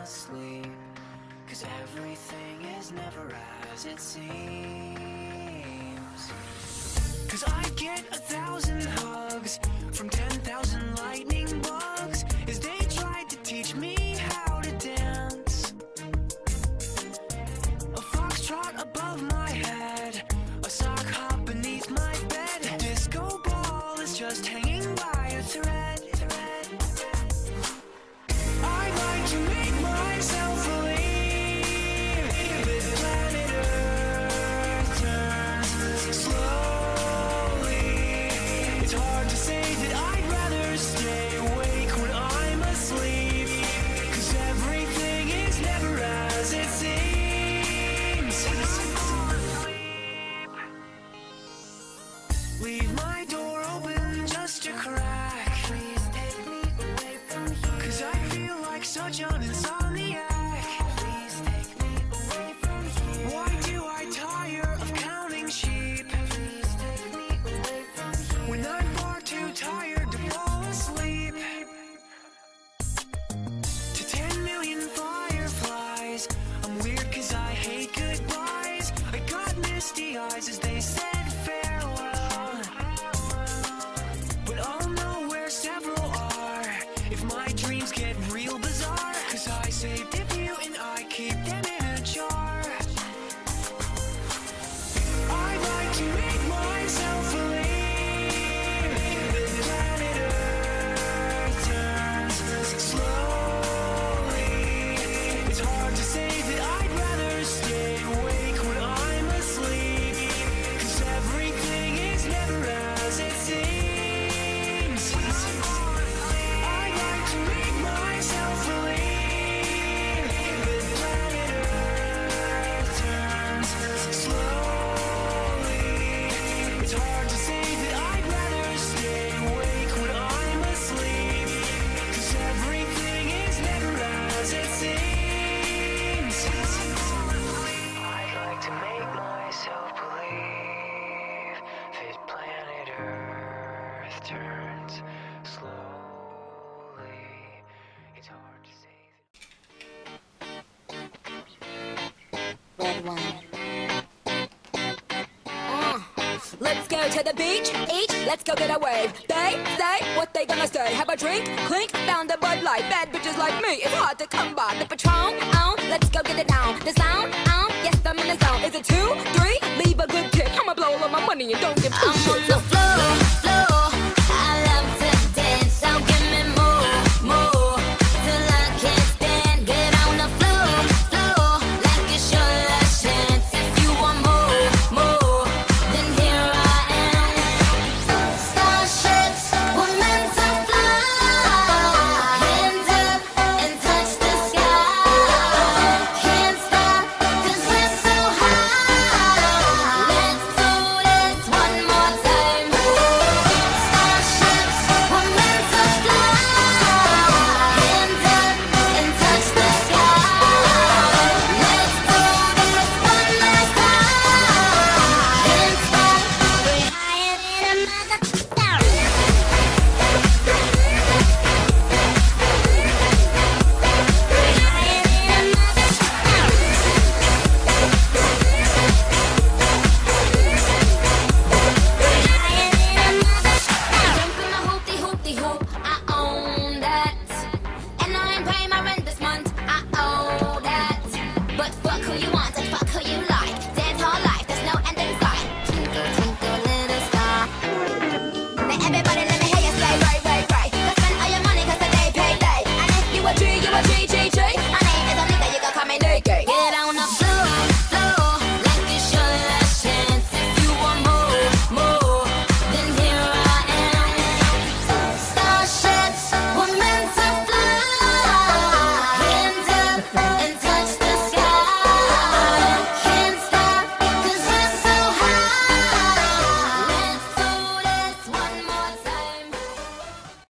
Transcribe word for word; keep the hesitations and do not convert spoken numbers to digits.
asleep. Cause everything is never as it seems. Cause I get a thousand hugs from ten thousand lightning bugs as they tried to teach me how to dance. A foxtrot above my head, a sock hop beneath my bed. A disco ball is just hanging by a thread. I like to make myself believe that planet Earth turns slowly. It's hard to say that I'd rather stay awake when I'm asleep, cause everything is never as it seems. Leave my door open just a crack. Please take me away from here, cause I feel like such an insomniac. Please take me away from here. Why do I tire of counting sheep? Please take me away from here, when I'm far too tired to fall asleep. To ten million fireflies, I'm weird cause I hate goodbyes. I got misty eyes as they said farewell, but I'll know where several are if my dreams get real bizarre, cause I saved a few and I keep them in a jar. I like to make myself believe that planet Earth turns slowly. It's hard to say that I'd rather stay awake when I'm asleep, cause everything is never as it seems. I like to make myself believe that planet Earth turns slowly. It's hard to say that I'd rather stay awake when I'm asleep, cause everything is never as it seems. I'd like to make myself believe that planet Earth turns slowly. It's hard to say that. Red wine. Uh, let's go to the beach, each, let's go get a wave. They say what they gonna say. Have a drink, clink, found a Bud Light. Bad bitches like me, it's hard to come by. The Patron, on, let's go get it down. The sound, on, yes I'm in the zone. Is it two, three? Leave a good tip. I'ma blow all of my money and don't give two shits. I'm on the floor.